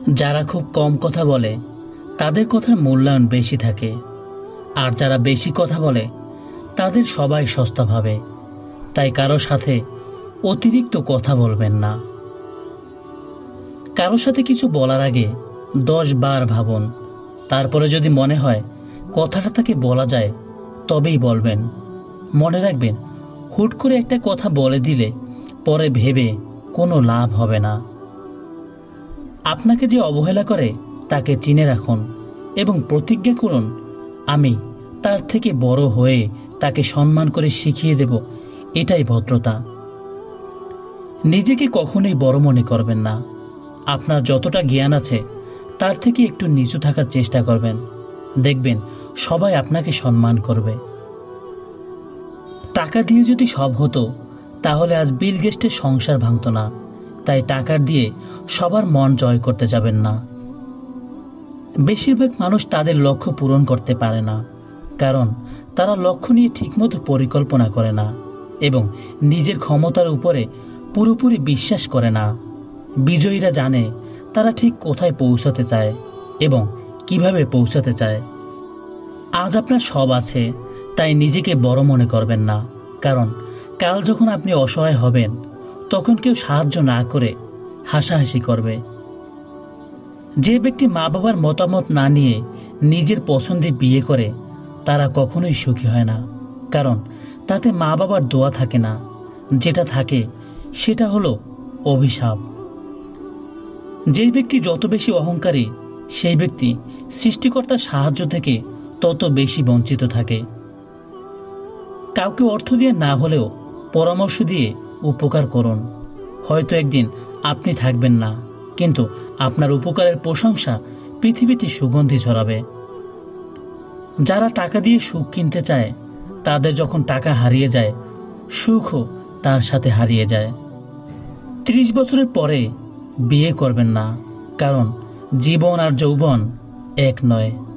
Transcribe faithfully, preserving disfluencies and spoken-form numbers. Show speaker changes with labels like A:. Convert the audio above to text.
A: যারা খুব কম কথা বলে তাদের কথার মূল্যায়ন বেশি থাকে, আর যারা বেশি কথা বলে তাদের সবাই সস্তা ভাবে। তাই কারো সাথে অতিরিক্ত কথা বলবেন না। কারো সাথে কিছু বলার আগে দশ বার ভাবুন, তারপরে যদি মনে হয় কথাটা তাকে বলা যায় তবেই বলবেন। মনে রাখবেন, হুট করে একটা কথা বলে দিলে পরে ভেবে কোনো লাভ হবে না। আপনাকে যে অবহেলা করে তাকে চিনে রাখুন এবং প্রতিজ্ঞা করুন, আমি তার থেকে বড় হয়ে তাকে সম্মান করে শিখিয়ে দেব। এটাই ভদ্রতা। নিজেকে কখনোই বড় মনে করবেন না। আপনার যতটা জ্ঞান আছে তার থেকে একটু নিচু থাকার চেষ্টা করবেন। দেখবেন সবাই আপনাকে সম্মান করবে। টাকা দিয়ে যদি সব হতো তাহলে আজ বিল গেটসের সংসার ভাঙত না। তাই টাকা দিয়ে সবার মন জয় করতে যাবেন না। বেশিরভাগ মানুষ তাদের লক্ষ্য পূরণ করতে পারে না, কারণ তারা লক্ষ্য নিয়ে ঠিকমতো পরিকল্পনা করে না এবং নিজের ক্ষমতার উপরে পুরোপুরি বিশ্বাস করে না। বিজয়ীরা জানে তারা ঠিক কোথায় পৌঁছাতে চায় এবং কিভাবে পৌঁছাতে চায়। আজ আপনার সব আছে, তাই নিজেকে বড় মনে করবেন না, কারণ কাল যখন আপনি অসহায় হবেন তখন কেউ সাহায্য না করে হাসাহাসি করবে। যে ব্যক্তি মা বাবার মতামত না নিয়ে নিজের পছন্দে বিয়ে করে তারা কখনোই সুখী হয় না, কারণ তাতে মা বাবার দোয়া থাকে না। যেটা থাকে সেটা হলো অভিশাপ। যেই ব্যক্তি যত বেশি অহংকারী সেই ব্যক্তি সৃষ্টিকর্তার সাহায্য থেকে তত বেশি বঞ্চিত থাকে। কাউকে অর্থ দিয়ে না হলেও পরামর্শ দিয়ে উপকার করুন। হয়তো একদিন আপনি থাকবেন না, কিন্তু আপনার উপকারের প্রশংসা পৃথিবীতে সুগন্ধি ছড়াবে। যারা টাকা দিয়ে সুখ কিনতে চায় তাদের যখন টাকা হারিয়ে যায় সুখও তার সাথে হারিয়ে যায়। ত্রিশ বছরের পরে বিয়ে করবেন না, কারণ জীবন আর যৌবন এক নয়।